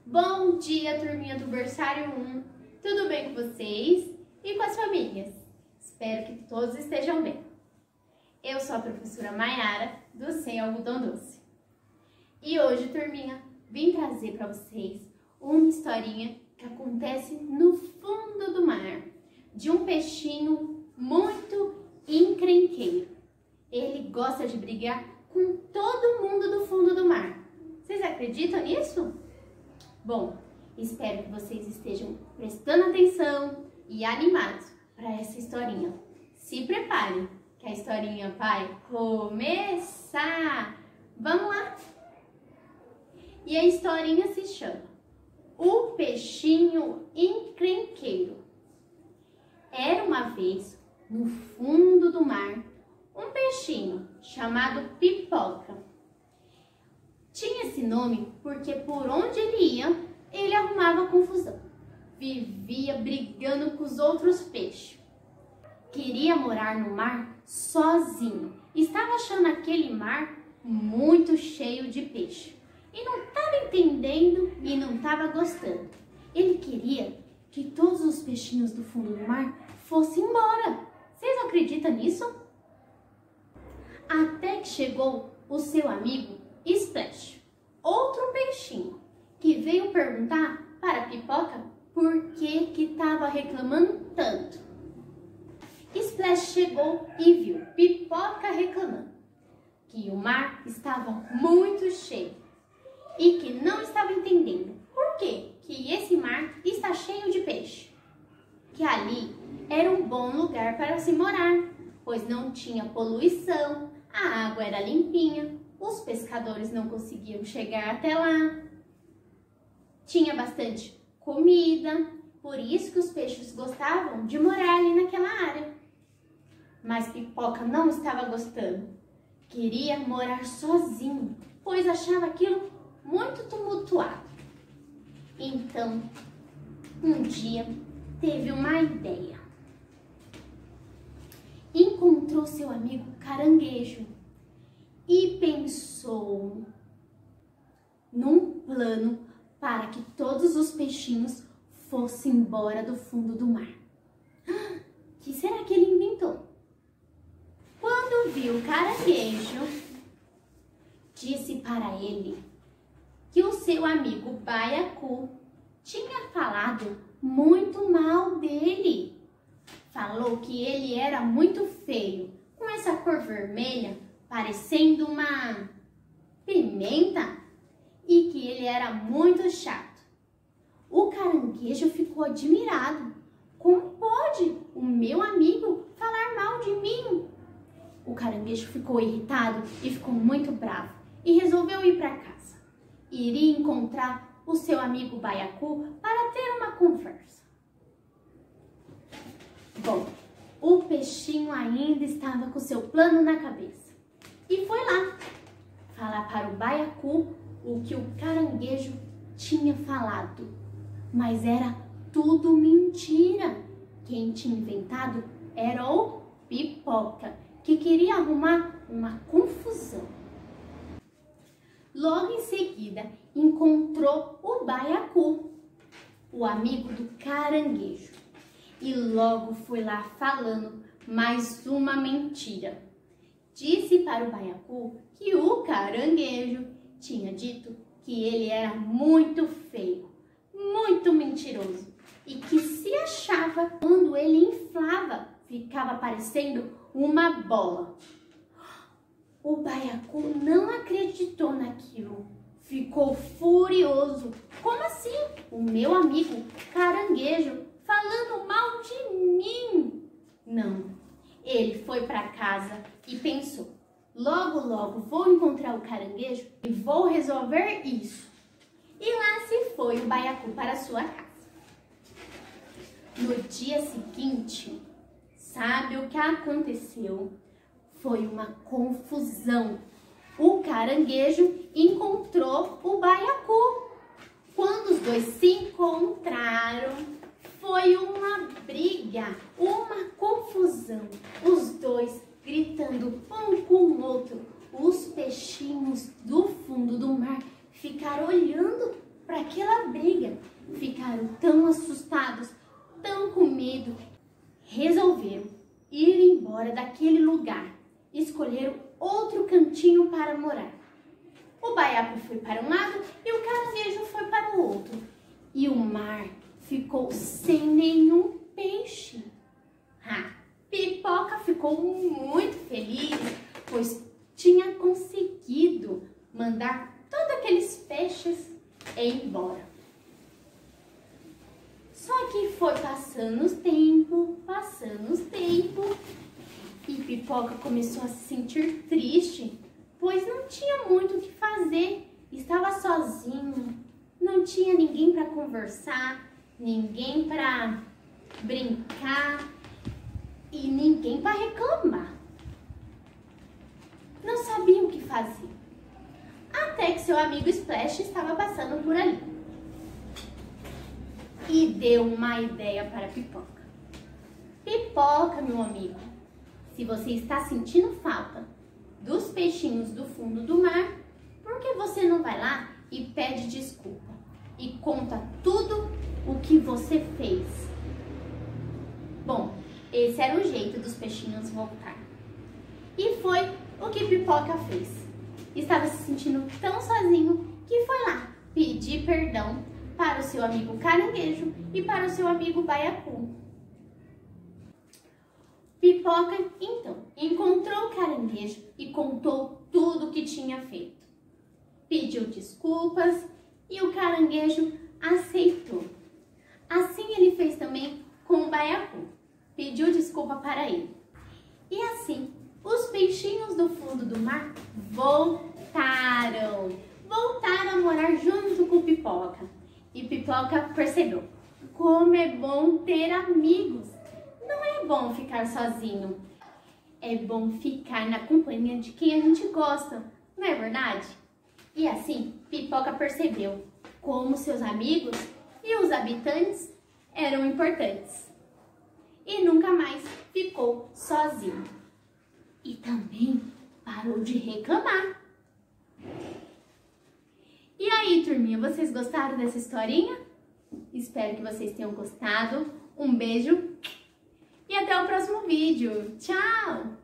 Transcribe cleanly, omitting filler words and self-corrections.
Bom dia, turminha do Berçário 1. Tudo bem com vocês e com as famílias? Espero que todos estejam bem. Eu sou a professora Maiara, do Sem Algodão Doce. E hoje, turminha, vim trazer para vocês uma historinha que acontece no fundo do mar, de um peixinho muito encrenqueiro. Ele gosta de brigar com todo mundo do fundo do mar. Vocês acreditam nisso? Bom, espero que vocês estejam prestando atenção e animados para essa historinha. Se preparem, que a historinha vai começar! Vamos lá! E a historinha se chama O Peixinho Encrenqueiro. Era uma vez, no fundo do mar, um peixinho chamado Pipoca. Tinha esse nome porque por onde ele ia, ele arrumava confusão. Vivia brigando com os outros peixes. Queria morar no mar sozinho. Estava achando aquele mar muito cheio de peixe. E não estava entendendo e não estava gostando. Ele queria que todos os peixinhos do fundo do mar fossem embora. Vocês acreditam nisso? Até que chegou o seu amigo Splash, outro peixinho, que veio perguntar para a Pipoca por que estava reclamando tanto. Splash chegou e viu Pipoca reclamando que o mar estava muito cheio e que não estava entendendo por que esse mar está cheio de peixe. Que ali era um bom lugar para se morar, pois não tinha poluição, a água era limpinha, os pescadores não conseguiam chegar até lá. Tinha bastante comida, por isso que os peixes gostavam de morar ali naquela área. Mas Pipoca não estava gostando. Queria morar sozinho, pois achava aquilo muito tumultuado. Então, um dia, teve uma ideia. Encontrou seu amigo Caranguejo e pensou num plano para que todos os peixinhos fossem embora do fundo do mar. O que será que ele inventou? Quando viu o Caranguejo, disse para ele que o seu amigo Baiacu tinha falado muito mal dele. Falou que ele era muito feio, com essa cor vermelha, parecendo uma pimenta, e que ele era muito chato. O Caranguejo ficou admirado. Como pode o meu amigo falar mal de mim? O Caranguejo ficou irritado e ficou muito bravo e resolveu ir para casa. Iria encontrar o seu amigo Baiacu para ter uma conversa. Bom, o peixinho ainda estava com seu plano na cabeça e foi lá falar para o Baiacu o que o Caranguejo tinha falado. Mas era tudo mentira. Quem tinha inventado era o Pipoca, que queria arrumar uma confusão. Logo em seguida, encontrou o Baiacu, o amigo do Caranguejo, e logo foi lá falando mais uma mentira. Disse para o Baiacu que o Caranguejo tinha dito que ele era muito feio, muito mentiroso, e que se achava quando ele inflava, ficava parecendo uma bola. O Baiacu não acreditou naquilo, ficou furioso. Como assim? O meu amigo Caranguejo falando mal de mim? Não, ele foi para casa e pensou, logo vou encontrar o Caranguejo e vou resolver isso. E lá se foi o Baiacu para sua casa. No dia seguinte, sabe o que aconteceu? Foi uma confusão. O Caranguejo encontrou o Baiacu. Quando os dois se encontraram, foi uma briga, uma confusão. Os dois gritando um com o outro. Os peixinhos do fundo do mar ficaram olhando para aquela briga. ficaram tão assustados, tão com medo, resolveram ir embora daquele lugar. Escolheram outro cantinho para morar. O baiacu foi para um lado e o caranguejo foi para o outro. E o mar ficou sem nenhum peixe. Pipoca ficou muito feliz, pois tinha conseguido mandar todos aqueles peixes embora. Só que foi passando o tempo, e Pipoca começou a se sentir triste, pois não tinha muito o que fazer, estava sozinho, não tinha ninguém para conversar, ninguém para brincar e ninguém para reclamar. Não sabia o que fazer, até que seu amigo Splash estava passando por ali e deu uma ideia para Pipoca. Pipoca, meu amigo, se você está sentindo falta dos peixinhos do fundo do mar, por que você não vai lá e pede desculpa e conta tudo o que você fez? Bom, esse era o jeito dos peixinhos voltar. E foi o que Pipoca fez. Estava se sentindo tão sozinho que foi lá pedir perdão para o seu amigo Caranguejo e para o seu amigo Baiacu. Pipoca, então, encontrou o Caranguejo e contou tudo o que tinha feito. Pediu desculpas e o Caranguejo aceitou. Assim ele fez também com o Baiacu. Pediu desculpa para ele. E assim, os peixinhos do fundo do mar voltaram a morar junto com Pipoca. E Pipoca percebeu como é bom ter amigos. Não é bom ficar sozinho. É bom ficar na companhia de quem a gente gosta, não é verdade? E assim, Pipoca percebeu como seus amigos e os habitantes eram importantes. E nunca mais ficou sozinho. E também parou de reclamar. E aí, turminha, vocês gostaram dessa historinha? Espero que vocês tenham gostado. Um beijo e até o próximo vídeo. Tchau!